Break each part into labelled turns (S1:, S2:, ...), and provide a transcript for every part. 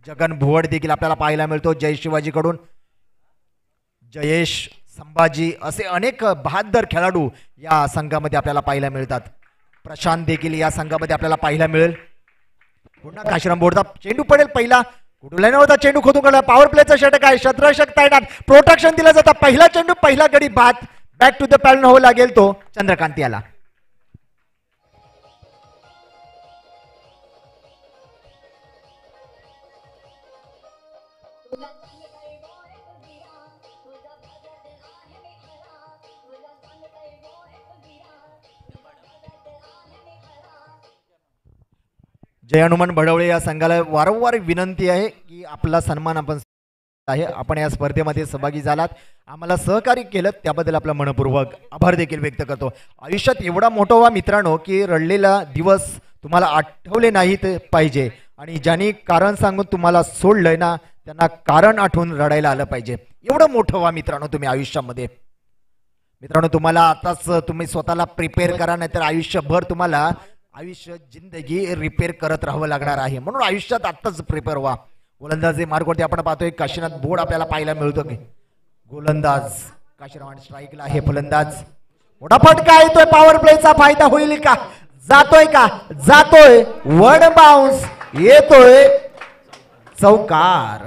S1: जगन भुवड देखील आपल्याला पाहायला मिळतो जय शिवाजीकडून. जयेश संभाजी असे अनेक बहादर खेळाडू या संघामध्ये आपल्याला पाहायला मिळतात. प्रशांत देखील या संघामध्ये आपल्याला पाहायला मिळेल. पुन्हा काशीराम बोर्डचा चेंडू पडेल. पहिला कुठला नव्हता चेंडू खोदून काढला. पॉवर प्लेचा षटक आहे. शत्रषक तैनात. प्रोटेक्शन दिलं जातं. पहिला चेंडू पहिला गडी बाद. बॅक टू द पॅलन हो लागेल तो चंद्रकांत याला. जय हनुमान भडवळे या संघाला वारंवार विनंती आहे की आपला सन्मान आपण या स्पर्धेमध्ये सहभागी झालात, आम्हाला सहकार्य केलं त्याबद्दल आपला मनपूर्वक आभार देखील व्यक्त करतो. आयुष्यात एवढा मोठा व्हा मित्रांनो की रडलेला दिवस तुम्हाला आठवले नाहीत पाहिजे आणि ज्यांनी कारण सांगून तुम्हाला सोडलंय ना त्यांना कारण आठवून रडायला आलं पाहिजे. एवढं मोठं व्हा मित्रांनो तुम्ही आयुष्यामध्ये. मित्रांनो तुम्हाला आताच तुम्ही स्वतःला प्रिपेअर करा, नाहीतर आयुष्यभर तुम्हाला जिंदगी रिपेअर करत राहावं लागणार आहे. म्हणून आयुष्यात आत्ताच प्रिपेअर व्हा. गोलंदाजी मार्गवरती आपण पाहतोय काशीनाथ बोर्ड आपल्याला पाहायला मिळतो की गोलंदाज काशीराम स्ट्राईकला आहे. फलंदाज मोठा फटका येतोय. पॉवर प्लेचा फायदा होईल का? जातोय वन बाउन्स येतोय चौकार.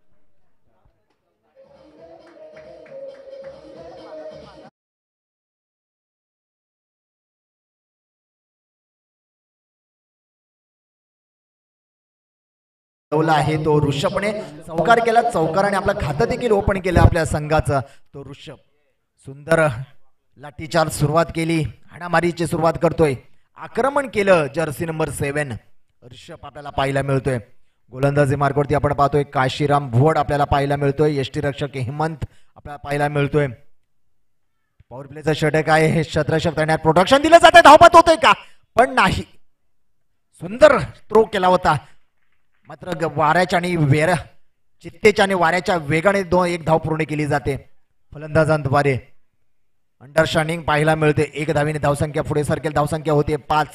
S1: आहे तो ऋषभने चौकार केला. चौकाराने आपलं खातं देखील ओपन केलं आपल्या संघाचं. तो ऋषभ सुंदर लाठीचार्ज सुरुवात केली. हाणामारीची सुरुवात करतोय. आक्रमण केलं जर्सी नंबर 7 ऋषभ आपल्याला पाहायला मिळतोय. गोलंदाजी मार्गावरती आपण पाहतोय काशीराम भुवड आपल्याला पाहायला मिळतोय. यष्टी रक्षक हेमंत आपल्याला पाहायला मिळतोय. पॉवर प्लेचा षटक आहे. हे शत्रषक तैनात. प्रोटेक्शन दिलं जाते. धावपत होतोय का? पण नाही. सुंदर थ्रो केला होता मात्र वाऱ्याच्या आणि चित्तेच्या आणि वाऱ्याच्या वेगाने एक धाव पूर्ण केली जाते फलंदाजांद्वारे. अंडरस्टँडिंग पाहायला मिळते. 1 धावेने धावसंख्या पुढे सरकेल. धावसंख्या होते 5.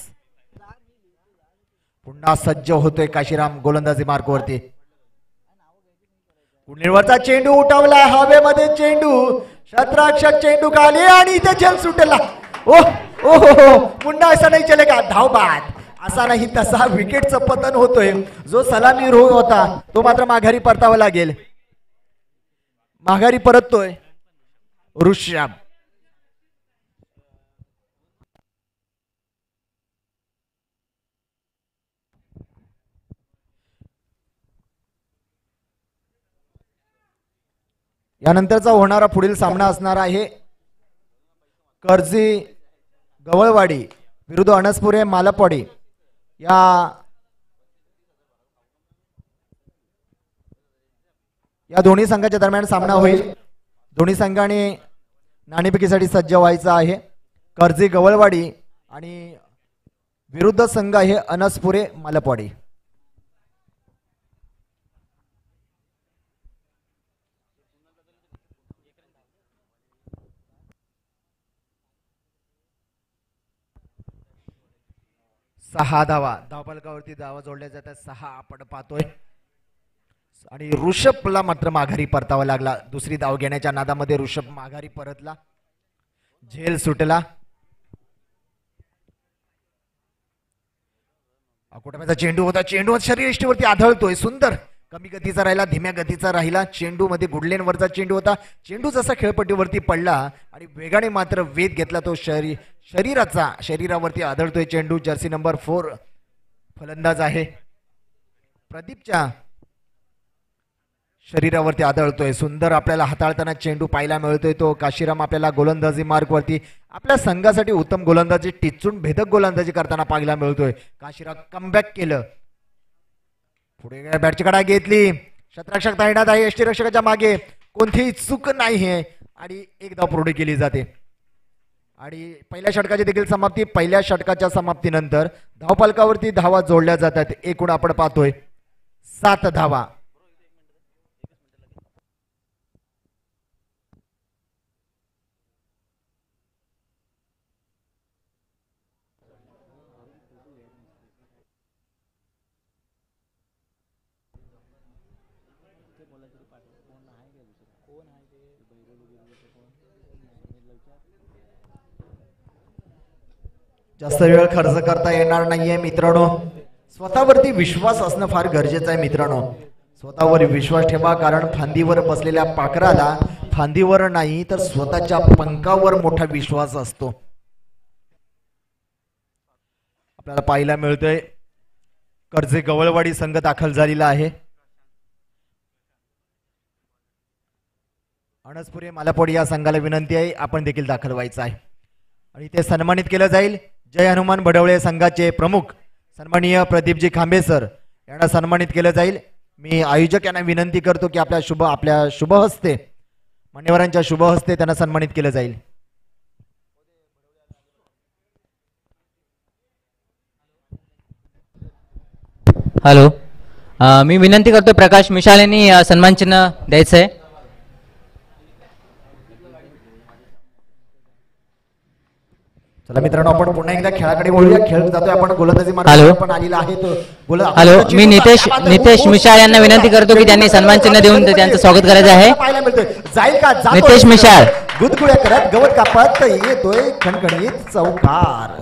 S1: पुन्हा सज्ज होतोय काशीराम गोलंदाजी मार्गावरती. कुंडलीवरचा चेंडू उठवला हवेमध्ये. चेंडू शत्रक्षक चेंडू खाली आणि इथे झेल सुटला. ओह पुन्हा असं नाही चलेगा. धाव बाद. असा नाही तसा विकेटचं पतन होतोय. जो सलामी रो होता तो मात्र माघारी परतावा लागेल. माघारी परततोय ऋषभ. यानंतरचा होणारा पुढील सामना असणार आहे कर्जी गवळवाडी विरुद्ध अनसपुरे मालपवाडी. या दोन्ही संघाच्या दरम्यान सामना होईल. दोन्ही संघाने नाणेफेकीसाठी सज्ज व्हायचं आहे. कर्जी गवळवाडी आणि विरुद्ध संघ आहे अनसपुरे मालपवाडी. सहा धावा धावफलकावरती धावा जोडल्या जातात. 6 आपण पाहतोय आणि ऋषभला मात्र माघारी परतावा लागला. दुसरी धाव घेण्याच्या नादामध्ये ऋषभ माघारी परतला. झेल सुटला. अकोटाचा चेंडू होता. चेंडू शरीरयष्टीवरती आढळतोय. सुंदर कमी गतीचा राहिला. धीम्या गतीचा राहिला. चेंडू मध्ये गुडलेनवरचा चेंडू होता. चेंडू जसा खेळपट्टीवरती पडला आणि वेगाने मात्र वेध घेतला तो शरीरावरती आढळतोय चेंडू. जर्सी नंबर 4 फलंदाज आहे. प्रदीपच्या शरीरावरती आढळतोय. सुंदर आपल्याला हाताळताना चेंडू पाहायला मिळतोय तो काशीराम आपल्याला गोलंदाजी मार्गवरती आपल्या संघासाठी उत्तम गोलंदाजी टिचून भेदक गोलंदाजी करताना पाहायला मिळतोय. काशीराम कमबॅक केलं. पुढे बॅटची कडा घेतली. शत्रक्षक तैनात आहे. यष्टीरक्षकाच्या मागे कोणतीही चूक नाही आहे आणि 1 धाव पूर्ण केली जाते. आणि पहिल्या षटकाची देखील समाप्ती. पहिल्या षटकाच्या समाप्तीनंतर धावफलकावरती धावा जोडल्या जातात. एकूण आपण पाहतोय 7 धावा. जास्त वेळ खर्च करता येणार नाहीये मित्रांनो. स्वतःवरती विश्वास असणं फार गरजेचं आहे मित्रांनो. स्वतःवर विश्वास ठेवा, कारण फांदीवर बसलेल्या पाखराला फांदीवर नाही तर स्वतःच्या पंखावर मोठा विश्वास असतो. आपल्याला पाहायला मिळतंय कर्जे गवळवाडी संघ दाखल झालेला आहे. अणसपुरे मालापोडी या संघाला विनंती आहे आपण देखील दाखल व्हायचं आहे आणि ते सन्मानित केलं जाईल. जय हनुमान भडवळे संघाचे प्रमुख सन्माननीय प्रदीपजी खांबे सर यांना सन्मानित केलं जाईल. मी आयोजक यांना विनंती करतो की आपल्या शुभ हस्ते मान्यवरांच्या शुभ हस्ते त्यांना सन्मानित केलं जाईल.
S2: हॅलो, मी विनंती करतो प्रकाश मिशाल यांनी सन्मान चिन्ह द्यायचं आहे.
S1: चला मित्रांनो, आपण पुन्हा एकदा खेळाकडे वळूया. खेळ जातोय आपण गोलंदाजी
S2: हॅलो
S1: पण आलेला आहे तो
S2: हॅलो, मी नितेश मिशाल यांना विनंती करतो की त्यांनी सन्मान चिन्ह देऊन त्यांचं स्वागत करायचं आहे.
S1: पाहायला मिळतोय जाईल का
S2: नितेश मिशाल
S1: गुदगुळ्या करत गवत कापत येतोय खणखणीत चौकार.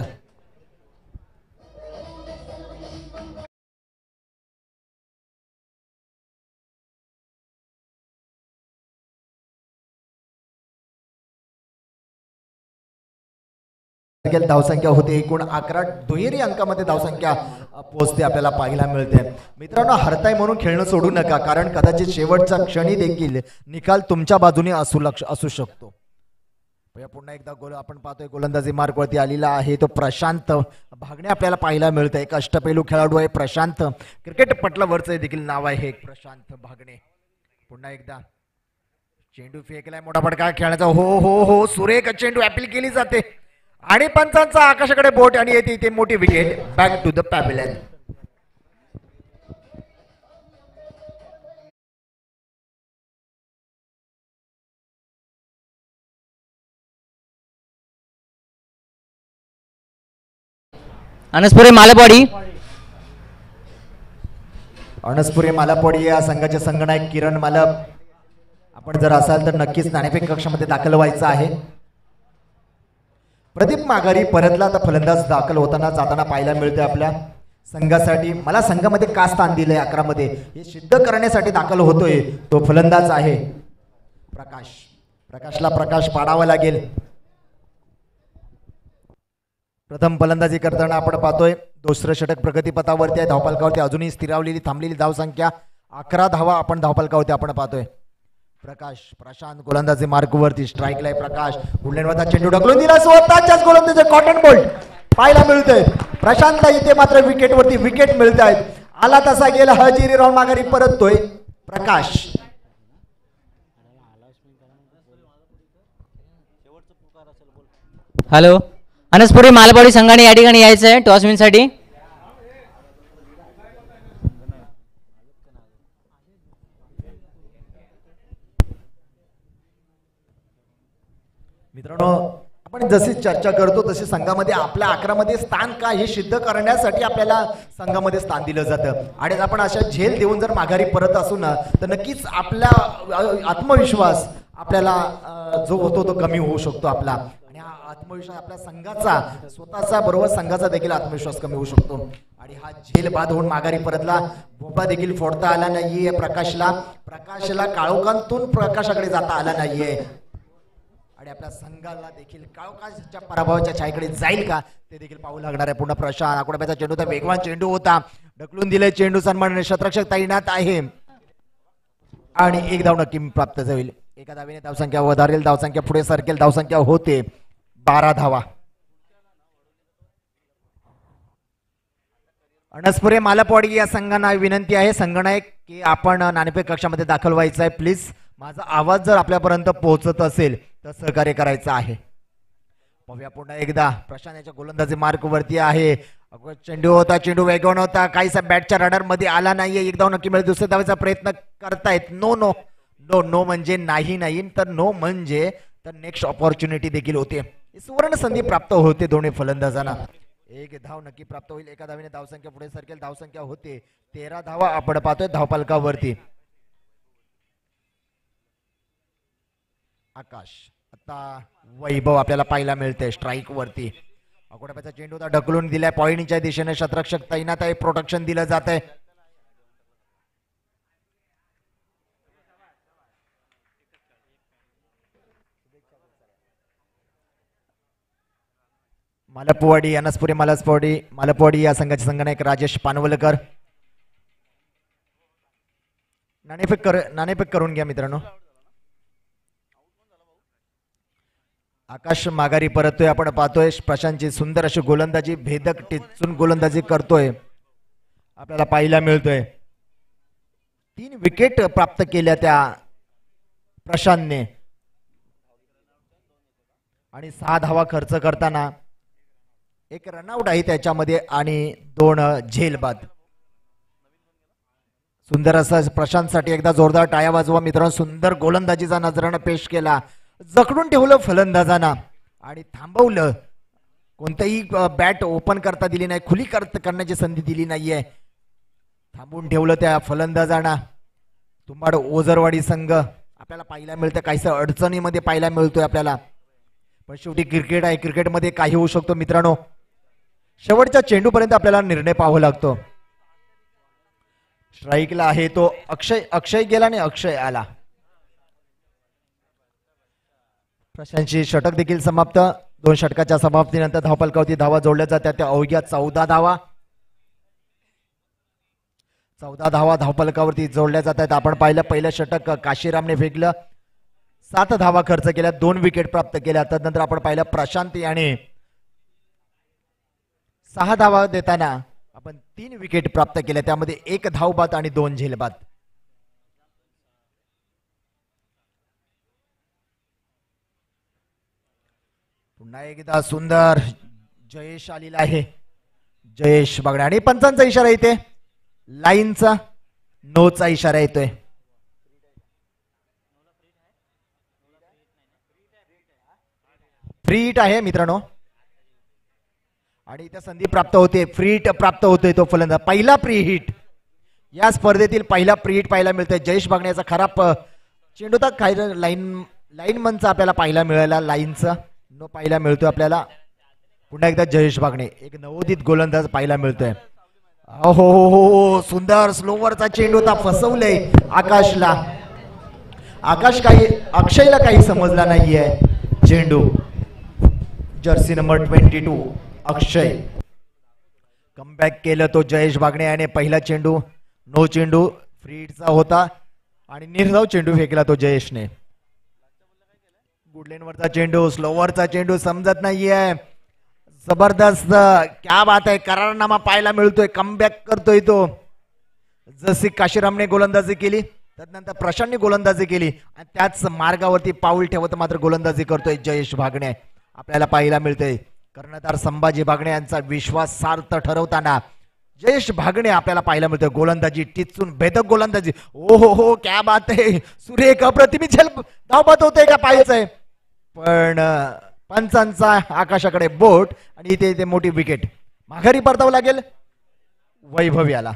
S1: धावसंख्या होते एकूण 11. दुहेरी अंकामध्ये धावसंख्या पोहोचते आपल्याला पाहायला मिळते. मित्रांनो, हरताय म्हणून खेळणं सोडू नका, कारण कदाचित शेवटच्या क्षणी देखील निकाल तुमच्या बाजूने असू शकतो. पुन्हा एकदा गोल आपण पाहतोय गोलंदाजी मार्गवरती आलेला आहे तो प्रशांत भागणे आपल्याला पाहायला मिळतं. एक अष्टपैलू खेळाडू आहे प्रशांत. क्रिकेट पटलावरचं देखील नाव आहे एक प्रशांत भागणे. पुन्हा एकदा चेंडू फेकलाय, मोठा फटका खेळण्याचा. हो हो हो, सुरेख चेंडू अपील केली जाते आणि पंचांचा आकाशाकडे बोट आणि येते इथे मोठी wicket. Back to the pavilion.
S2: Ansapure Malpadi
S1: Malapodi या संघाचे संघनायक किरण मालप. आपण जर असाल तर नक्कीच नाणेफेक कक्षामध्ये दाखल व्हायचं आहे. प्रदीप माघारी परतला तर फलंदाज दाखल होताना जाताना पाहायला मिळते आपल्या संघासाठी. मला संघामध्ये का स्थान दिलंय 11 मध्ये हे सिद्ध करण्यासाठी दाखल होतोय तो फलंदाज आहे प्रकाश. प्रकाशला प्रकाश पाडावा लागेल. प्रथम फलंदाजी करताना आपण पाहतोय दुसरं षटक प्रगतीपथावरती आहे. धावफलकावरती अजूनही स्थिरावलेली थांबलेली धावसंख्या 11 धावा आपण धावफलकावरती आपण पाहतोय. प्रकाश प्रशांत गोलंदाजी मार्गवरती स्ट्राईकला आहे प्रकाश. गुडलेनवरचा चेंडू ढकलून दिला, स्वतःच्याच गोलंदाजी कॉटन बोल्ट पाहायला मिळतोय प्रशांतला. इथे मात्र विकेटवरती विकेट मिळत आहेत. आला तसा गेला, हजेरी राऊंड माघारी परततोय प्रकाश.
S2: हॅलो, अणसपुरे मालपाडी संघाने या ठिकाणी यायचं आहे टॉस विन साठी.
S1: मित्रांनो, आपण जशी चर्चा करतो तशी संघामध्ये आपल्या 11 मध्ये स्थान काय हे सिद्ध करण्यासाठी आपल्याला संघामध्ये स्थान दिलं जातं. आणि आपण अशा झेल देऊन जर माघारी परत असू ना तर नक्कीच आपला आत्मविश्वास आपल्याला जो होतो तो कमी होऊ शकतो आपला. आणि हा आत्मविश्वास आपल्या संघाचा स्वतःचा बरोबर संघाचा देखील आत्मविश्वास कमी होऊ शकतो. आणि हा झेल बाद होऊन माघारी परतला. भोपा देखील फोडता आला नाहीये प्रकाशला. प्रकाशला काळोखांतून प्रकाशाकडे जाता आला नाहीये. आणि आपल्या संघाला देखील काळोखाच्या पराभवाच्या छायेकडे जाईल का ते देखील पाहू लागणार आहे. पुन्हा प्रशांत आकुडाब्याचा चेंडू होता, वेगवान चेंडू होता, ढकलून दिले चेंडू. सन्मान शतरक्षक तैनात आहे आणि एक धाव नक्की प्राप्त होईल. एका धावेने धावसंख्या वधारेल, धावसंख्या पुढे सरकेल. धावसंख्या होते 12 धावा. अणसपुरे मालपाडी या संघांना विनंती आहे संघनायक की आपण नाणेफेक कक्षामध्ये दाखल व्हायचं आहे प्लीज. माझा आवाज जर आपल्यापर्यंत पोहोचत असेल तर सहकार्य करायचं आहे. पाहूया पुन्हा एकदा प्रशांत याच्या गोलंदाजी मार्कवरती आहे. चेंडू होता, चेंडू वेगवान होता, काहीसा बॅटच्या रडार मध्ये आला नाहीये. एक धाव नक्की मिळेल. दुसऱ्या धावेचा प्रयत्न करतायत. नो नो नो नो म्हणजे नाही नाही तर नो म्हणजे तर नेक्स्ट ऑपॉर्च्युनिटी देखील होते. सुवर्ण संधी प्राप्त होते दोन्ही फलंदाजांना. एक धाव नक्की प्राप्त होईल. एका धावेने धावसंख्या पुढे सरकेल. धावसंख्या होते 13 धावा आपण पाहतोय धावफलकावरती. आकाश. आता वैभव आपल्याला पाहायला मिळते स्ट्राईक वरती. अकोटाप्याचा चेंडू होता ढकलून दिलाय पॉईंटच्या दिशेने. शतरक्षक तैनात आहे. प्रोटेक्शन दिलं जात आहे. मालपवाडी अनसपुरी मालपवाडी या संघाचे संघनायक राजेश पानवलकर. नाणेफेक करून घ्या मित्रांनो. आकाश माघारी परततोय. आपण पाहतोय प्रशांतची सुंदर अशी गोलंदाजी, भेदक टिचून गोलंदाजी करतोय आपल्याला पाहायला मिळतोय. 3 विकेट प्राप्त केल्या त्या प्रशांतने आणि 6 धावा खर्च करताना 1 रनआउट आहे त्याच्यामध्ये आणि 2 झेलबाद. सुंदर असं प्रशांतसाठी एकदा जोरदार टाळ्या वाजवा मित्रांनो. सुंदर गोलंदाजीचा नजराणा पेश केला. जखडून ठेवलं फलंदाजांना आणि थांबवलं. कोणतंही बॅट ओपन करता दिली नाही, खुली करण्याची संधी दिली नाहीये. थांबून ठेवलं त्या फलंदाजांना. तुंबाड ओझरवाडी संघ आपल्याला पाहायला मिळतं काहीसं अडचणीमध्ये पाहायला मिळतोय आपल्याला. पण शेवटी क्रिकेट आहे. क्रिकेटमध्ये काही होऊ शकतो मित्रांनो. शेवटच्या चेंडूपर्यंत आपल्याला निर्णय पाहावा लागतो. स्ट्राईकला आहे तो अक्षय गेला आणि अक्षय आला. प्रशांतची षटक देखील समाप्त. 2 षटकाच्या समाप्तीनंतर धावफलकावरती धावा जोडल्या जातात. त्या अवघ्या 14 धावा. 14 धावा धावफलकावरती जोडल्या जातात. आपण पाहिलं पहिलं षटक काशीरामने फेकलं. 7 धावा खर्च केल्या. 2 विकेट प्राप्त केल्या. त्यानंतर आपण पाहिलं प्रशांत याने 6 धावा देताना आपण 3 विकेट प्राप्त केल्या. त्यामध्ये 1 धावबाद आणि 2 झेलबाद. पुन्हा एकदा सुंदर जयेश आलेला आहे. जयेश बघा आणि पंचांचा इशारा येते. लाईनचा नोचा इशारा येतोय. फ्री हिट आहे मित्रांनो आणि इथे संधी प्राप्त होते. फ्री हिट प्राप्त होतोय तो फलंदाज. पहिला फ्री हिट या स्पर्धेतील पहिला फ्री हिट पाहायला मिळतोय. जयेश बागण्याचा खराब चेंडू तर काही लाईनमनचा आपल्याला पाहायला मिळाला. लाईनचा नो पाहायला मिळतोय आपल्याला. पुन्हा एकदा जयेश बागणे एक नवोदित गोलंदाज पाहायला मिळतोय. हो हो हो सुंदर स्लोवरचा चेंडू होता. फसवलंय आकाशला. अक्षयला काही समजला नाहीये. चेंडू जर्सी नंबर 22 अक्षय कमबॅक केलं तो जयेश बागणे याने. पहिला चेंडू नो चेंडू फ्री हिटचा होता आणि निर्धाव चेंडू फेकला तो जयेशने. गुडलेनवरचा चेंडू स्लोवरचा चेंडू समजत नाहीये. जबरदस्त क्या बात आहे. करारनामा पाहायला मिळतोय. कमबॅक करतोय तो. जशी काशीरामने गोलंदाजी केली त्यानंतर प्रशांतने गोलंदाजी केली आणि त्याच मार्गावरती पाऊल ठेवत मात्र गोलंदाजी करतोय जयेश बागणे आपल्याला पाहायला मिळतोय. कर्णधार संभाजी बागणे यांचा विश्वास सार्थ ठरवताना जयेश बागणे आपल्याला पाहायला मिळतोय. गोलंदाजी टिचून भेदक गोलंदाजी. ओ हो हो क्या बात आहे. सुरेख अप्रतिम झेल धावबाद होतोय का पाहायचंय. पण पंचांचा आकाशाकडे बोट आणि इथे मोठी विकेट. माघारी परतावं लागेल वैभव याला.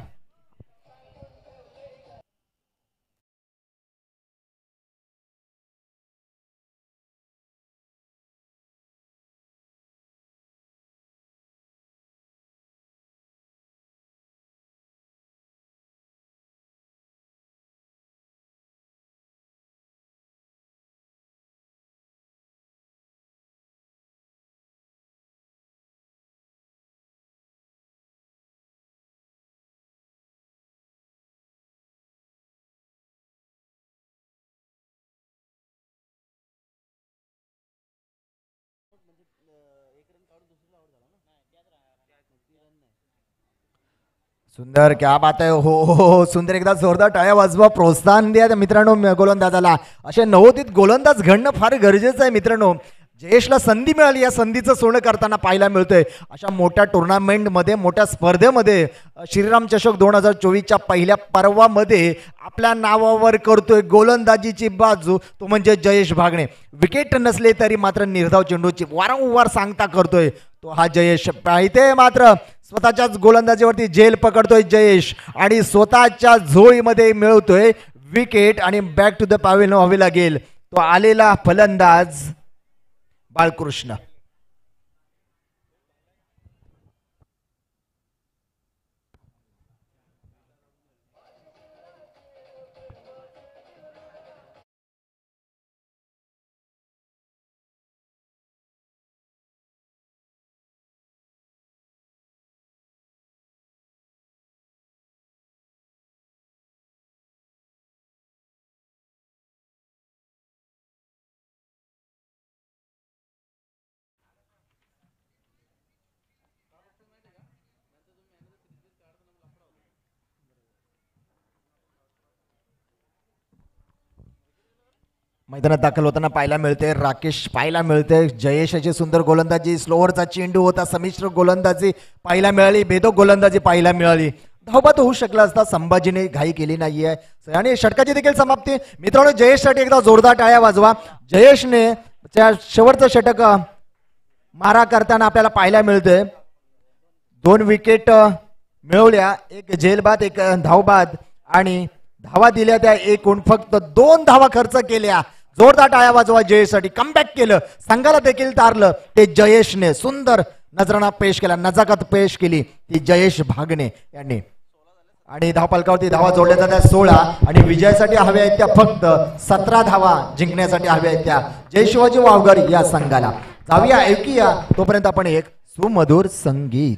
S1: सुंदर क्या बात आहे. हो हो सुंदर. एकदा जोरदार टाळ्या वाजवा. प्रोत्साहन द्या मित्रांनो गोलंदाजाला. असे नवोदित गोलंदाज घडणं फार गरजेचं आहे मित्रांनो. जयेशला संधी मिळाली. या संधीचं सोनं करताना पाहायला मिळतोय. अशा मोठ्या टुर्नामेंटमध्ये मोठ्या स्पर्धेमध्ये श्रीराम चषक 2024च्या पहिल्या पर्वामध्ये आपल्या नावावर करतोय गोलंदाजीची बाजू तो म्हणजे जयेश बागणे. विकेट नसले तरी मात्र निर्धाव चेंडूची वारंवार सांगता करतोय तो हा जयेश. इथे मात्र स्वतःच्याच गोलंदाजीवरती झेल पकडतोय जयेश आणि स्वतःच्या झोळीमध्ये मिळवतोय विकेट आणि बॅक टू द पॅव्हेलियन व्हावे लागेल. तो आलेला फलंदाज बाळकृष्ण. मैदानात दाखल होताना पाहायला मिळते राकेश पाहायला मिळते. जयेशाची सुंदर गोलंदाजी, स्लोअरचा चेंडू होता, संमिश्र गोलंदाजी पाहायला मिळाली, बेदो गोलंदाजी पाहायला मिळाली. धावबाद होऊ शकला असता, संभाजीने घाई केली नाहीये आणि षटकाची देखील समाप्ती. मित्रांनो जयेशसाठी एकदा जोरदार टाळ्या वाजवा. जयेशने त्या शेवटचं षटक मारा करताना आपल्याला पाहायला मिळते. 2 विकेट मिळवल्या, एक झेलबाद एक धावबाद आणि धावा दिल्या त्या एकूण फक्त 2 धावा खर्च केल्या. जोरदार टाळ्या वाजवा जयेशसाठी. कमबॅक केलं, संघाला देखील तारलं ते जयेशने. सुंदर नजराणा पेश केला, नजाकत पेश केली ती जयेश भागणे यांनी. आणि धावफलकावरती धावा जोडल्या जात्या 16 आणि विजयासाठी हव्या आहेत त्या फक्त 17 धावा जिंकण्यासाठी हव्या आहेत त्या जय शिवाजी वावगर या संघाला. जाऊया ऐकूया तोपर्यंत आपण एक सुमधुर संगीत.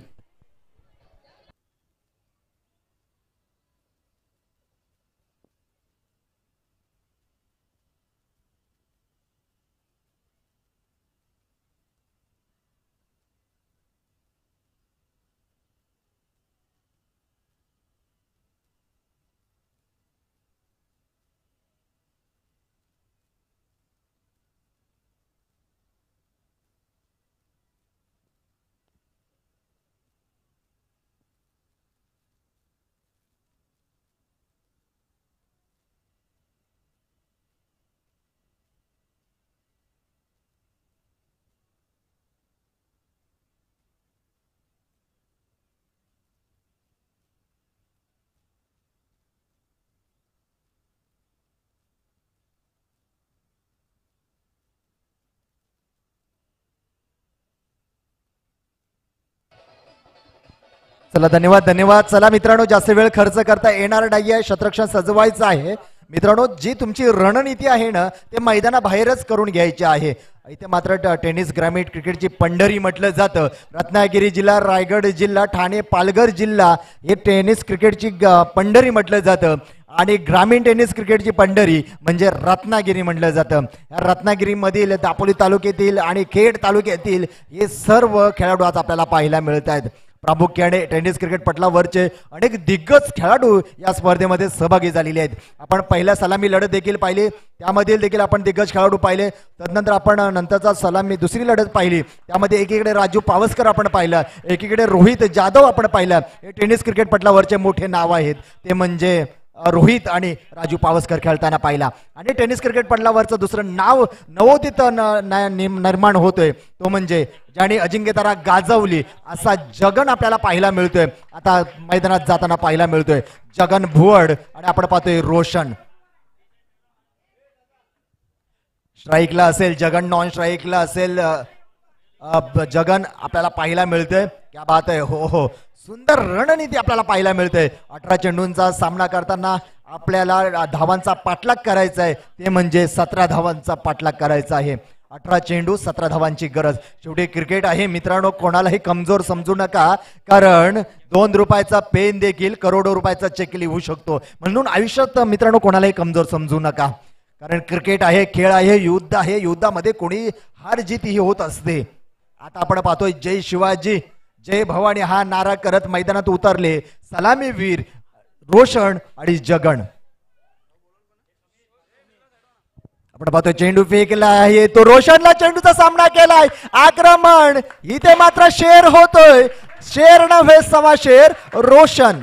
S1: चला धन्यवाद धन्यवाद. चला मित्रांनो जास्त वेळ खर्च करता येणार नाहीये, शतरक्षण सजवायचं आहे. मित्रांनो जी तुमची रणनीती आहे ना ते मैदानाबाहेरच करून घ्यायची आहे. इथे मात्र टेनिस ग्रामीण क्रिकेटची पंढरी म्हटलं जातं. रत्नागिरी जिल्हा, रायगड जिल्हा, ठाणे, पालघर जिल्हा हे टेनिस क्रिकेटची पंढरी म्हटलं जातं आणि ग्रामीण टेनिस क्रिकेटची पंढरी म्हणजे रत्नागिरी म्हटलं जातं. या रत्नागिरीमधील दापोली तालुक्यातील आणि खेड तालुक्यातील हे सर्व खेळाडू आज आपल्याला पाहायला मिळत आहेत. प्रामुख्याने टेनिस क्रिकेट पटलावरचे अनेक दिग्गज खेळाडू या स्पर्धेमध्ये सहभागी झालेले आहेत. आपण पहिल्या सलामी लढत देखील पाहिली, त्यामधील देखील आपण दिग्गज खेळाडू पाहिले. तदनंतर आपण नंतरचा सलामी दुसरी लढत पाहिली, त्यामध्ये एकीकडे राजू पावसकर आपण पाहिलं, एकीकडे रोहित जाधव आपण पाहिलं. हे टेनिस क्रिकेट पटलावरचे मोठे नाव आहेत, ते म्हणजे रोहित आणि राजू पावसकर खेळताना पाहिला. आणि टेनिस क्रिकेट पटलावरचं दुसरं नाव नवोदित निर्माण होतोय तो म्हणजे ज्याने अजिंक्यतारा गाजवली असा जगन आपल्याला पाहायला मिळतोय. आता मैदानात जाताना पाहायला मिळतोय जगन भुवड आणि आपण पाहतोय रोशन. स्ट्राईकला असेल जगन, नॉन स्ट्राईकला असेल जगन आपल्याला पाहायला मिळतोय. क्या बात आहे. हो हो, सुंदर रणनीती आपल्याला पाहायला मिळते. 18 चेंडूंचा सामना करताना आपल्याला धावांचा पाठलाग करायचा आहे, ते म्हणजे 17 धावांचा पाठलाग करायचा आहे. 18 चेंडू 17 धावांची गरज. शेवटी क्रिकेट आहे मित्रांनो, कोणालाही कमजोर समजू नका, कारण 2 रुपयाचा पेन देखील करोडो रुपयाचा चेक लिहू शकतो. म्हणून आयुष्यात मित्रांनो कोणालाही कमजोर समजू नका, कारण क्रिकेट आहे, खेळ आहे, युद्ध आहे. युद्धामध्ये कोणी हार जीत ही होत असते. आता आपण पाहतोय जय शिवाजी जय भवानी हा नारा करत मैदानात उतरले सलामीवीर रोशन आणि जगन. आपण पाहतोय चेंडू फेकला आहे, तो रोशनला चेंडूचा सामना केलाय. आक्रमण इथे मात्र शेर होतोय, शेर नव्हे सवा शेर रोशन.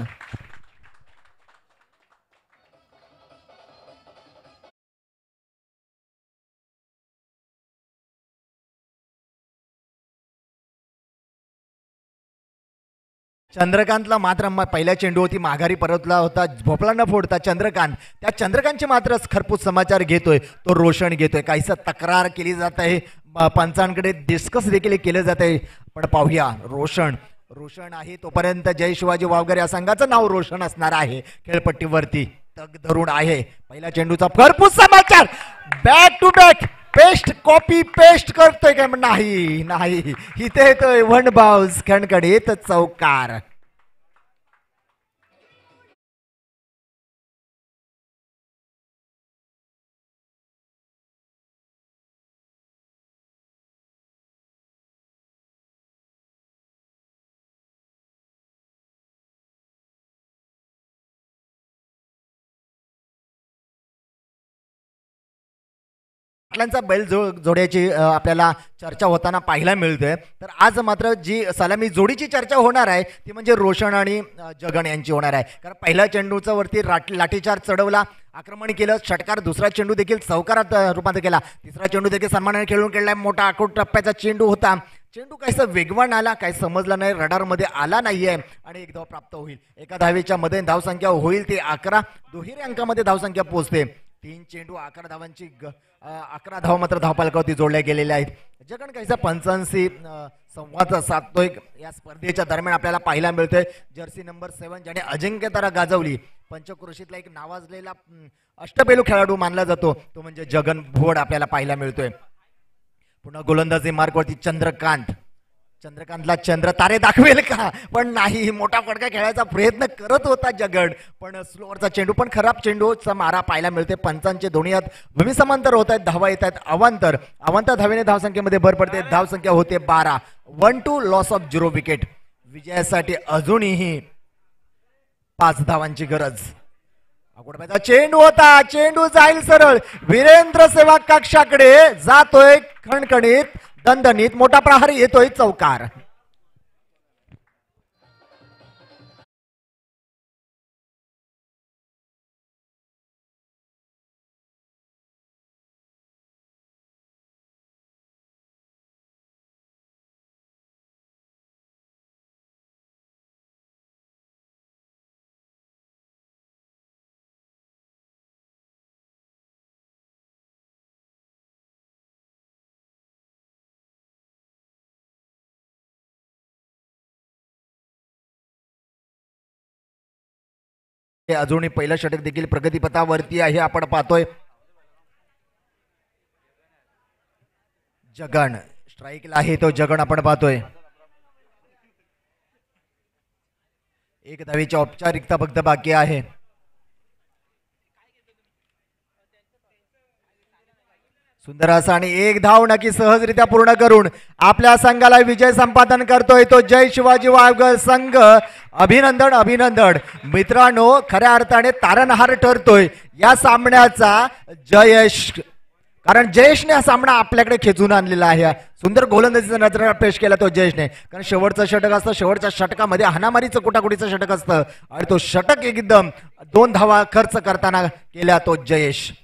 S1: चंद्रकांतला मात्र पहिल्या चेंडूवरती माघारी परतला होता भोपळा न फोडता चंद्रकांत. त्या चंद्रकांतचे मात्र खरपूस समाचार घेतोय तो रोशन घेतोय. काहीसा तक्रार केली जात आहे पंचांकडे डिस्कस देखील केलं जात आहे. पण पाहूया रोशन आहे तोपर्यंत जय शिवाजी वावगर या संघाचं नाव रोशन असणार आहे. खेळपट्टीवरती तग धरून आहे. पहिल्या चेंडूचा खरपूस समाचार back to back paste copy paste करतोय काय नाही इथे येतोय वन बाउन्स खणखणीत चौकार. पाटलांचा बैल जोड्याची आपल्याला चर्चा होताना पाहायला मिळते. तर आज मात्र जी सलामी जोडीची चर्चा होणार आहे ती म्हणजे रोशन आणि जगन यांची होणार आहे. कारण पहिल्या चेंडूचा वरती लाठीचार चढवला, आक्रमण केलं, षटकार. दुसरा चेंडू देखील चौकारात रूपांतर केला. तिसरा चेंडू देखील सन्मानाने खेळून केलाय. मोठा आखूड टप्प्याचा चेंडू होता. चेंडू काहीसा वेगवान आला, काही समजला नाही, रडारमध्ये आला नाहीये आणि एक धाव प्राप्त होईल. एका धावेच्या मध्ये धावसंख्या होईल ती 11. दुहेरी अंकामध्ये धावसंख्या पोहोचते. 3 चेंडू 11 धावांची 11 धावा मात्र धावपालकावरती जोडल्या गेलेल्या आहेत. जगन काहीसा पंचांशी संवाद साधतोय या स्पर्धेच्या दरम्यान आपल्याला पाहायला मिळतोय. जर्सी नंबर 7 ज्याने अजिंक्यतारा गाजवली, पंचक्रोशीतला एक नावाजलेला अष्टपैलू खेळाडू मानला जातो तो म्हणजे जगन भोड आपल्याला पाहायला मिळतोय. पुन्हा गोलंदाजी मार्गवरती चंद्रकांतला चंद्र तारे दाखवेल का, पण नाही. मोठा फटका खेळायचा प्रयत्न करत होता जगन, पण स्लोअरचा चेंडू, पण खराब चेंडूचा मारा पाहायला मिळते. पंचांचे दोन्ही हात भूमी समांतर होत आहेत. धावा येत आहेत अवांतर धावेने धावसंख्येमध्ये भर पडते. धावसंख्या होते 12. 1-2 लॉस ऑफ 0 विकेट. विजयासाठी अजूनही 5 धावांची गरज. अगोदरचा चेंडू होता, चेंडू जाईल सरळ वीरेंद्र सेवाग कक्षाकडे जातोय खणखणीत दणदणीत. मोठा प्रहार येतोय चौकार. अजूनही पहिलं षटक देखील प्रगतीपथावरती आहे. आपण पाहतोय जगन स्ट्राईकला आहे तो जगन आपण पाहतोय. एक धावेची औपचारिकता फक्त बाकी आहे. सुंदर असा आणि एक धाव नक्की सहजरित्या पूर्ण करून आपल्या संघाला विजय संपादन करतोय तो जय शिवाजी वाघ संघ. अभिनंदन मित्रांनो. खऱ्या अर्थाने तारणहार ठरतोय या सामन्याचा जयेश, कारण जयेशने हा सामना आपल्याकडे खेचून आणलेला आहे. सुंदर गोलंदाजीचा नजरा पेश केला तो जयेशने, कारण शेवटचं षटक असतं, शेवटच्या षटकामध्ये हाणामारीचं कुटाकुटीचं षटक असतं आणि तो षटक एकदम 2 धावा खर्च करताना केला तो जयेश.